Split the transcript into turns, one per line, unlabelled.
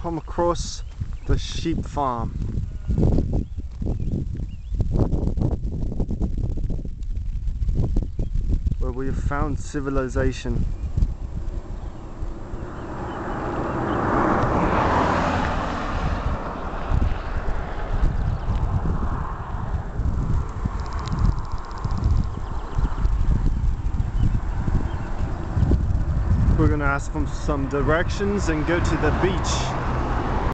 come across the sheep farm. Where we have found civilization. We're gonna ask them some directions and go to the beach.